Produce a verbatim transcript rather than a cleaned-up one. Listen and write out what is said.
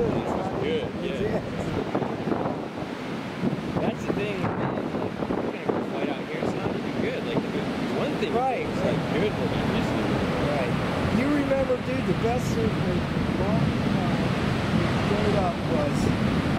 good. It's not Good, it's yeah. it. That's the thing, man. Like, we're gonna go fight out here. It's not even good. Like, the good, one thing Right, it's right. like good, but I miss it. Right. You remember, dude, the best thing that uh, growing up was